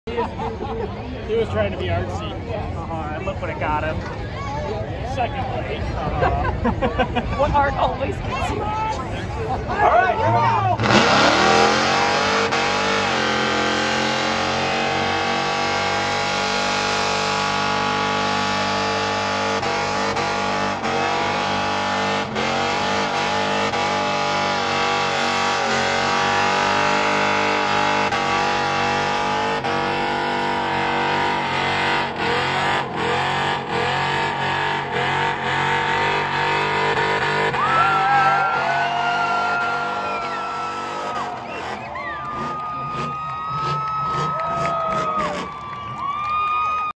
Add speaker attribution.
Speaker 1: He was trying to be artsy. And look what it got him. Second place.
Speaker 2: What art always gets you.
Speaker 1: All right, here we go.